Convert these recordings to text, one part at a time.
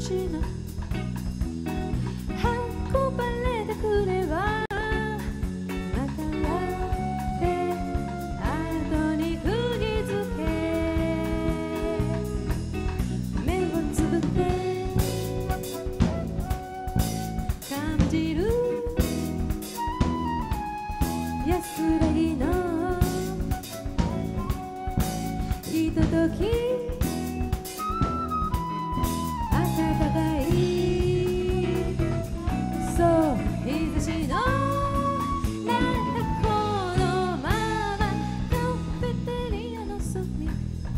しの運ばれてくればまたって後に釘付け目をつぶって感じる安らぎのひととき暖かいそう日差しの中このままカフェテリアの隅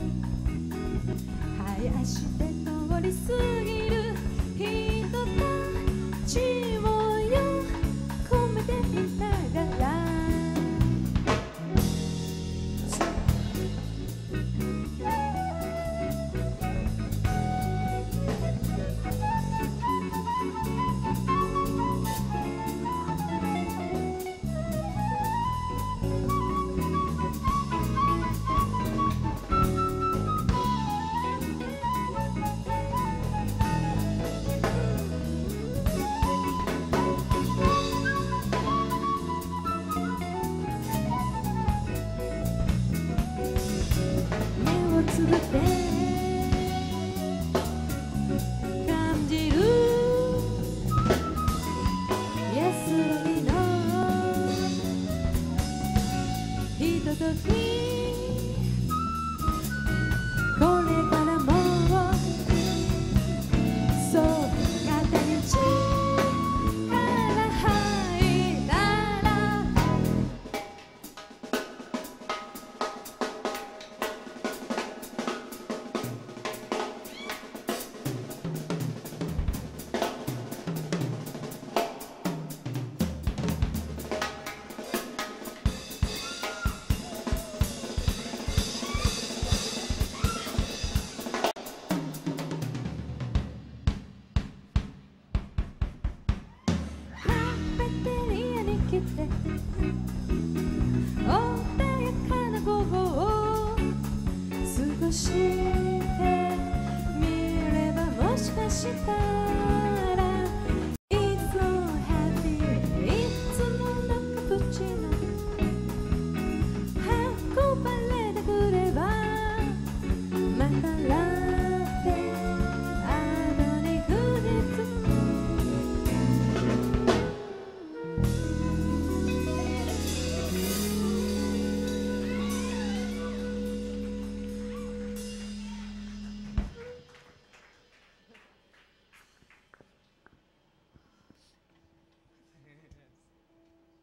林で通り過ぎる人たちをよ込めていながらつぶって感じる安らぎのひとときこれからもそう片道から入ったら穏やかな午後を過ごしてみればもしかしたら